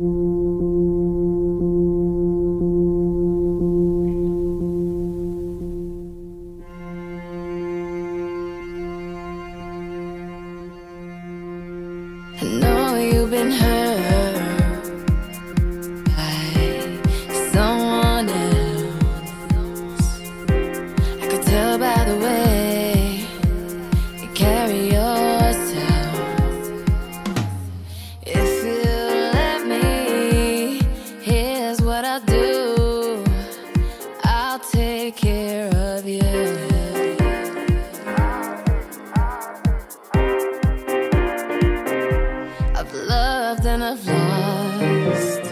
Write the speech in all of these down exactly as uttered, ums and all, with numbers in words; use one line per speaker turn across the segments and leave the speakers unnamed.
I know you've been hurt by someone else. I could tell by the way you carry yourself. If you let me, here's what I'll do. I'll take care of you. I've loved and I've lost.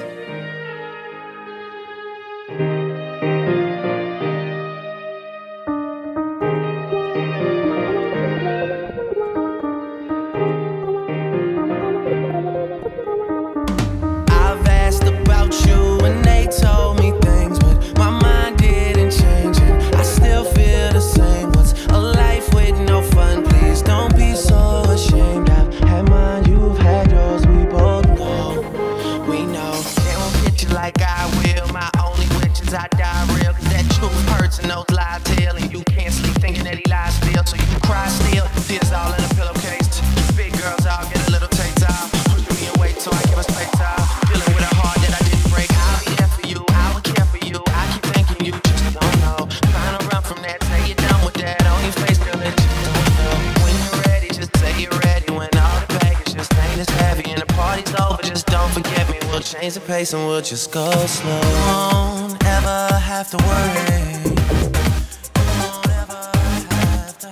I've asked about you and they told me things, but my mind didn't change and I still feel the same. What's a life with no fun? Please don't be so ashamed. I've had mine, you've had yours, we both know. We know they won't get you like I will. My only wish is I die real, cause that truth hurts and those lies tell. And you can't sleep thinking that he lies still, so you cry still. Tears all in a pillowcase. Big girls all get a little taste off. Push me away so I give us space off. Feeling with a heart that I didn't break. I'll be there for you, I would care for you. I keep thinking you just don't know. Trying to run from that, say you're done with that. On your face, girl, it just don't know. When you're ready, just say you're ready. When all the baggage just ain't as heavy and the party's over, just don't forget me. We'll change the pace and we'll just go slow. Won't ever have to worry. Won't ever have to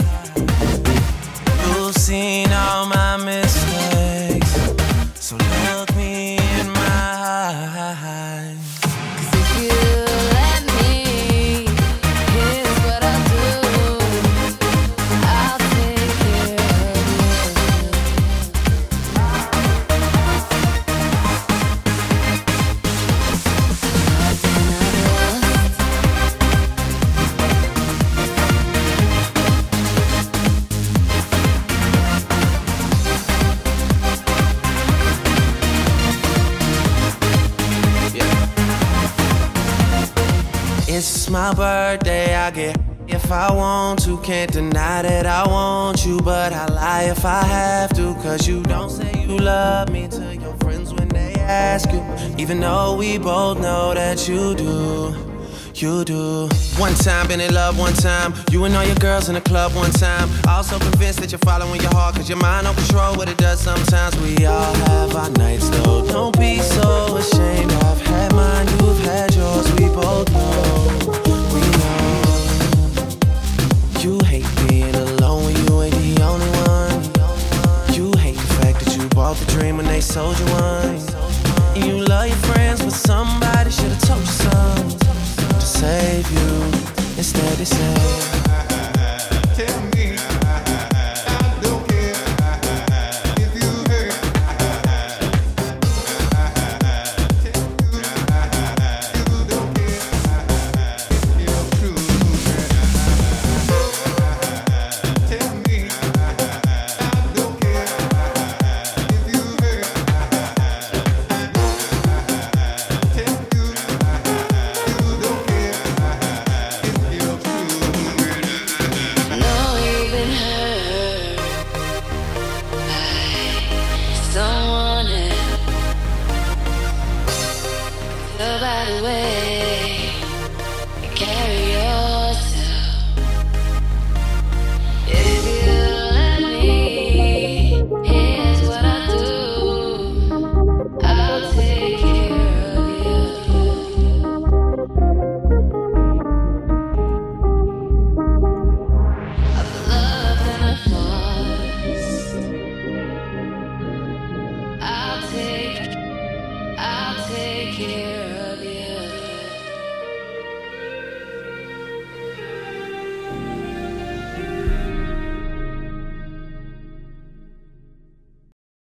hide. You've seen all my mistakes, so look me in my eyes.
Cause if you let me, here's what I'll do. I'll take care of you.
It's my birthday, I get if I want to. Can't deny that I want you, but I lie if I have to. Cause you don't say you love me to your friends when they ask you, even though we both know that you do. You do. One time, been in love one time. You and all your girls in the club one time. Also convinced that you're following your heart, cause your mind don't control what it does sometimes. We all have our nights though, don't be so ashamed. I've had mine, you've had yours, we both know. We know. You hate being alone when you ain't the only one. You hate the fact that you bought the dream when they sold you one. And you love your friends, but somebody should've told you something to save you. Instead they say, tell me I don't care if you hurt. Tell you you don't care if you're true. Tell me I don't care if you hurt. Tell you you don't care if you're true.
I know you've been hurt by someone else. Tell by the way you carry yourself. If you let me, here's what I'll do. I'll take care of you. I've loved and I've lost. I'll take, I'll take care